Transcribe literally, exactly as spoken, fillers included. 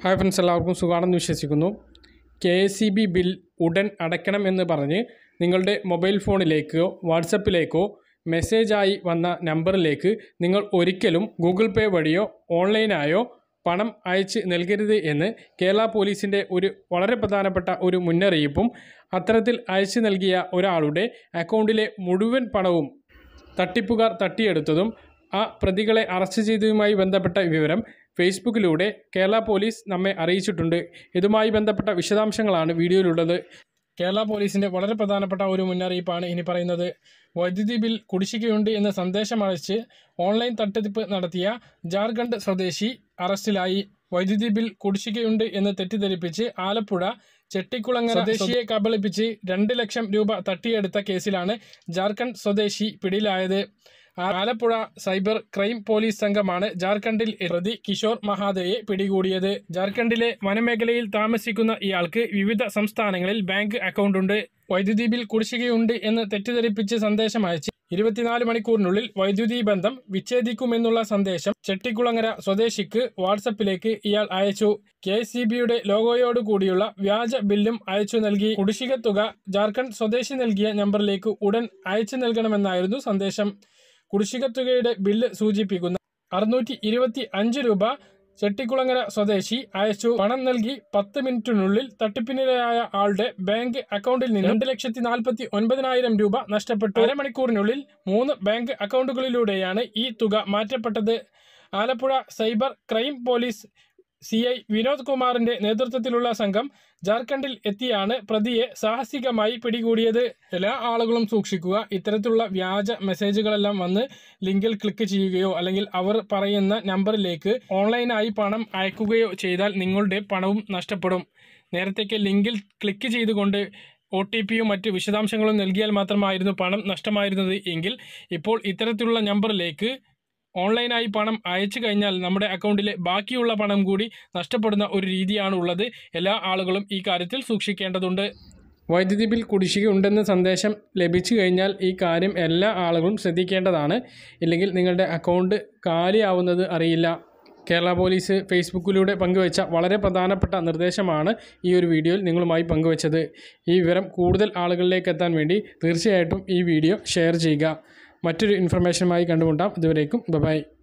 Hi friends, എല്ലാവർക്കും സുഖമാണെന്ന് വിശ്വസിക്കുന്നു. K S E B bill ഉടൻ അടയ്ക്കണം എന്ന് പറഞ്ഞ് നിങ്ങളുടെ മൊബൈൽ ഫോണിലേക്കോ വാട്സപ്പിലേക്കോ മെസ്സേജായി വന്ന നമ്പറിലേക്ക് നിങ്ങൾ ഒരിക്കലും ഗൂഗിൾ പേ വഴിയോ ഓൺലൈനായോ പണം അയച്ച് നൽകരുത് എന്ന് കേരള പോലീസിൻ്റെ ഒരു വളരെ പ്രധാനപ്പെട്ട ഒരു മുന്നറിയിപ്പും അത്തരത്തിൽ അയച്ചു നൽകിയ ഒരാളുടെ അക്കൗണ്ടിലെ മുഴുവൻ പണവും തട്ടിപ്പുകാർ തട്ടിയെടുത്തതും ആ പ്രതികളെ അറസ്റ്റ് ചെയ്തതുമായി ബന്ധപ്പെട്ട വിവരം ഫേസ്ബുക്കിലൂടെ കേരള പോലീസ് നമ്മെ അറിയിച്ചിട്ടുണ്ട്. ഇതുമായി ബന്ധപ്പെട്ട വിശദാംശങ്ങളാണ് വീഡിയോയിലുള്ളത്. കേരള പോലീസിൻ്റെ വളരെ പ്രധാനപ്പെട്ട ഒരു മുന്നറിയിപ്പാണ് ഇനി പറയുന്നത്. വൈദ്യുതി ബിൽ കുടിശ്ശികയുണ്ട് എന്ന് സന്ദേശം അയച്ച് ഓൺലൈൻ തട്ടിപ്പ് നടത്തിയ ജാർഖണ്ഡ് സ്വദേശി അറസ്റ്റിലായി. വൈദ്യുതി ബിൽ കുടിശ്ശികയുണ്ട് എന്ന് തെറ്റിദ്ധരിപ്പിച്ച് ആലപ്പുഴ ചെട്ടിക്കുളങ്ങര സ്വദേശിയെ കബളിപ്പിച്ച് രണ്ട് ലക്ഷം രൂപ തട്ടിയെടുത്ത കേസിലാണ് ജാർഖണ്ഡ് സ്വദേശി പിടിയിലായത്. ആലപ്പുഴ സൈബർ ക്രൈം പോലീസ് സംഘമാണ് ജാർഖണ്ഡിൽ പ്രതി കിഷോർ മഹാദയെ പിടികൂടിയത്. ജാർഖണ്ഡിലെ വനമേഖലയിൽ താമസിക്കുന്ന ഇയാൾക്ക് വിവിധ സംസ്ഥാനങ്ങളിൽ ബാങ്ക് അക്കൗണ്ടുണ്ട്. വൈദ്യുതി ബിൽ കുടിശ്ശികയുണ്ട് എന്ന് തെറ്റിദ്ധരിപ്പിച്ച് സന്ദേശം അയച്ച് ഇരുപത്തിനാല് മണിക്കൂറിനുള്ളിൽ വൈദ്യുതി ബന്ധം വിച്ഛേദിക്കുമെന്നുള്ള സന്ദേശം ചെട്ടിക്കുളങ്ങര സ്വദേശിക്ക് വാട്സപ്പിലേക്ക് ഇയാൾ അയച്ചു. കെ എസ് ഇ ബിയുടെ ലോഗോയോട് കൂടിയുള്ള വ്യാജ ബില്ലും അയച്ചു നൽകി. കുടിശ്ശിക തുക ജാർഖണ്ഡ് സ്വദേശി നൽകിയ നമ്പറിലേക്ക് ഉടൻ അയച്ചു നൽകണമെന്നായിരുന്നു സന്ദേശം. കുടിശ്ശിക തുകയുടെ ബില്ല് സൂചിപ്പിക്കുന്ന അറുന്നൂറ്റി ഇരുപത്തി അഞ്ച് രൂപ ചെട്ടിക്കുളങ്ങര സ്വദേശി അയച്ചു. പണം നൽകി പത്ത് മിനിറ്റിനുള്ളിൽ തട്ടിപ്പിനിരയായ ആളുടെ ബാങ്ക് അക്കൗണ്ടിൽ നിന്ന് രണ്ട് ലക്ഷത്തി നാൽപ്പത്തി ഒൻപതിനായിരം രൂപ നഷ്ടപ്പെട്ടു. അരമണിക്കൂറിനുള്ളിൽ മൂന്ന് ബാങ്ക് അക്കൗണ്ടുകളിലൂടെയാണ് ഈ തുക മാറ്റപ്പെട്ടത്. Alappuzha cyber crime police C I Vinod കുമാറിന്റെ നേതൃത്വത്തിലുള്ള സംഘം ജാർഖണ്ഡിൽ എത്തിയാണ് പ്രതിയെ സാഹസികമായി പിടികൂടിയത്. എല്ലാ ആളുകളും സൂക്ഷിക്കുക. ഇത്തരത്തിലുള്ള വ്യാജ മെസ്സേജുകളെല്ലാം വന്ന് ലിങ്കിൽ ക്ലിക്ക് ചെയ്യുകയോ അല്ലെങ്കിൽ അവർ പറയുന്ന നമ്പറിലേക്ക് ഓൺലൈനായി പണം അയക്കുകയോ ചെയ്താൽ നിങ്ങളുടെ പണവും നഷ്ടപ്പെടും. നേരത്തേക്ക് ലിങ്കിൽ ക്ലിക്ക് ചെയ്തുകൊണ്ട് ഒ ടി പിയും മറ്റ് വിശദാംശങ്ങളും നൽകിയാൽ മാത്രമായിരുന്നു പണം നഷ്ടമായിരുന്നത് എങ്കിൽ ഇപ്പോൾ ഇത്തരത്തിലുള്ള നമ്പറിലേക്ക് ഓൺലൈനായി പണം അയച്ചു കഴിഞ്ഞാൽ നമ്മുടെ അക്കൗണ്ടിലെ ബാക്കിയുള്ള പണം കൂടി നഷ്ടപ്പെടുന്ന ഒരു രീതിയാണ് ഉള്ളത്. എല്ലാ ആളുകളും ഈ കാര്യത്തിൽ സൂക്ഷിക്കേണ്ടതുണ്ട്. വൈദ്യുതി ബിൽ കുടിശ്ശിക ഉണ്ടെന്ന് സന്ദേശം ലഭിച്ചു കഴിഞ്ഞാൽ ഈ കാര്യം എല്ലാ ആളുകളും ശ്രദ്ധിക്കേണ്ടതാണ്. ഇല്ലെങ്കിൽ നിങ്ങളുടെ അക്കൗണ്ട് കാലിയാവുന്നത് അറിയില്ല. കേരള പോലീസ് ഫേസ്ബുക്കിലൂടെ പങ്കുവച്ച വളരെ പ്രധാനപ്പെട്ട നിർദ്ദേശമാണ് ഈ ഒരു വീഡിയോയിൽ നിങ്ങളുമായി പങ്കുവച്ചത്. ഈ വിവരം കൂടുതൽ ആളുകളിലേക്ക് എത്താൻ വേണ്ടി തീർച്ചയായിട്ടും ഈ വീഡിയോ ഷെയർ ചെയ്യുക. മറ്റൊരു ഇൻഫർമേഷനുമായി കണ്ടുമുട്ടാം. ഇതുവരേക്കും ബൈ.